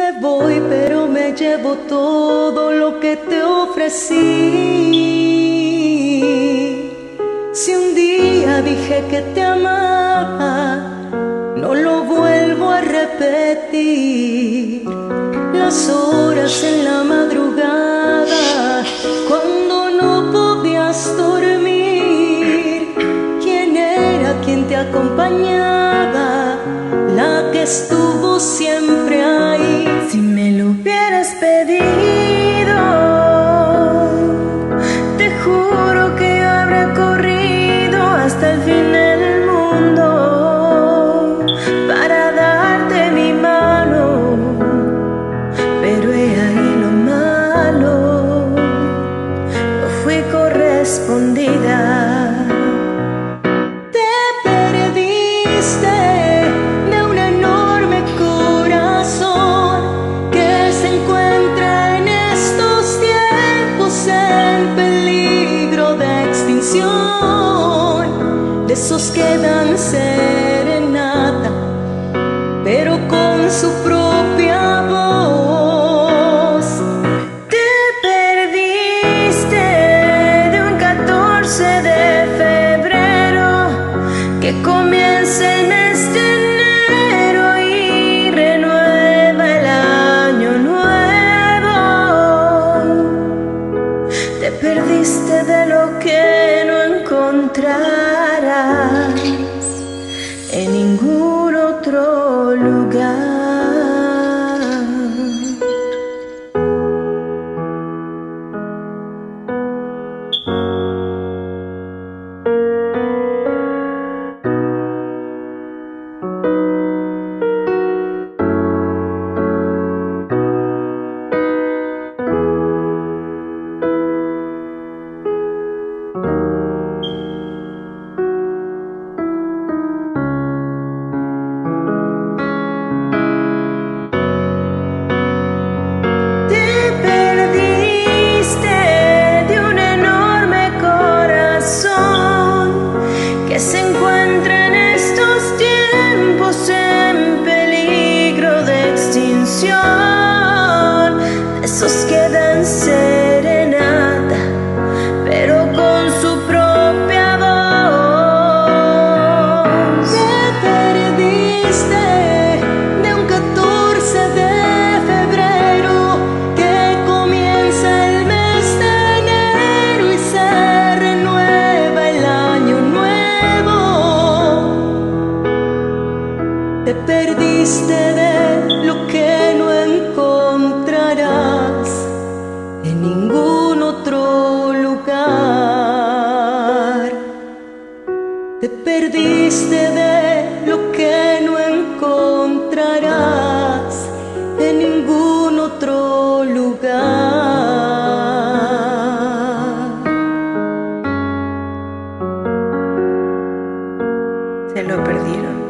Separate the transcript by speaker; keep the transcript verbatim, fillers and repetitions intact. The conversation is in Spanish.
Speaker 1: Me voy, pero me llevo todo lo que te ofrecí. Si un día dije que te amaba, no lo vuelvo a repetir. Las horas en la madrugada, cuando no podías dormir, ¿quién era quien te acompañaba? La que estuvo siempre ahí.
Speaker 2: Si me lo hubieras pedido, te juro que yo habría corrido hasta el fin del mundo para darte mi mano, pero he ahí lo malo, no fui correspondida.
Speaker 1: De esos que dan serenata, pero con su propia voz.
Speaker 2: Te perdiste de un catorce de febrero que comienza el mes de enero y renueva el año nuevo. Te perdiste de lo que no encontrarás en ningún otro lugar. Se encuentra en estos tiempos en peligro de extinción, esos que dan serenata, pero con su propia voz.
Speaker 1: Te perdiste de un catorce de febrero que comienza el mes de enero y se renueva el año nuevo. Te perdiste de lo que no encontrarás en ningún otro lugar. Te perdiste de lo que no encontrarás en ningún otro lugar.
Speaker 2: Se lo perdieron.